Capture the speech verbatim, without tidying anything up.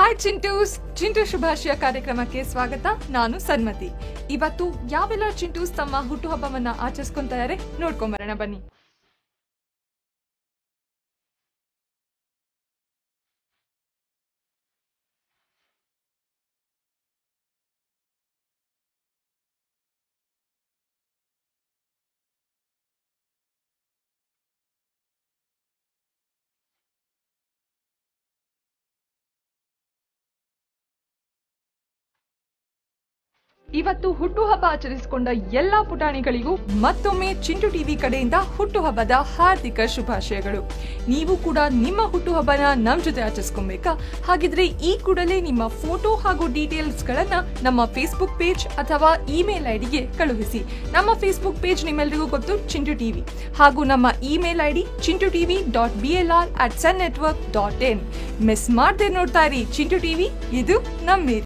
Hi Chintus, Chintu ಶುಭಾಶಯ ಕಾರ್ಯಕ್ರಮಕ್ಕೆ ಸ್ವಾಗತ. ನಾನು ಸನ್ಮತಿ. ಇವತ್ತು ಯಾವೆಲ್ಲ ಚಿಂಟೂಸ್ ತಮ್ಮ ಹುಟ್ಟುಹಬ್ಬವನ್ನ ಆಚರಿಸ್ಕೊಂತ ಇದ್ದಾರೆ ನೋಡ್ಕೊಂಬರೋಣ ಬನ್ನಿ. ಇವತ್ತು ಹುಟ್ಟುಹಬ್ಬ ಆಚರಿಸಿಕೊಂಡ ಎಲ್ಲಾ ಪುಟಾಣಿಗಳಿಗೂ ಮತ್ತೊಮ್ಮೆ ಚಿಂಟು ಟಿವಿ ಕಡೆಯಿಂದ ಹುಟ್ಟುಹಬ್ಬದ ಹಾರ್ದಿಕ ಶುಭಾಶಯಗಳು. ನೀವು ಕೂಡ ನಿಮ್ಮ ಹುಟ್ಟುಹಬ್ಬನ ನಮ್ ಜೊತೆ ಆಚರಿಸ್ಕೊಬೇಕಾ? ಹಾಗಿದ್ರೆ ಈ ಕೂಡಲೇ ನಿಮ್ಮ ಫೋಟೋ ಹಾಗೂ ಡೀಟೇಲ್ಸ್ ಗಳನ್ನ ನಮ್ಮ ಫೇಸ್ಬುಕ್ ಪೇಜ್ ಅಥವಾ ಇಮೇಲ್ ಐಡಿಗೆ ಕಳುಹಿಸಿ. ನಮ್ಮ ಫೇಸ್ಬುಕ್ ಪೇಜ್ ನಿಮ್ಮೆಲ್ಲರಿಗೂ ಗೊತ್ತು, ಚಿಂಟು ಟಿವಿ, ಹಾಗೂ ನಮ್ಮ email ID Chintu TV dot B L R at sun network dot in. Miss ಮಾಡದೆ ನೋಡ್ತಾ ಇರಿ ಚಿಂಟು ಟಿವಿ, ಇದು ನಮ್ಮ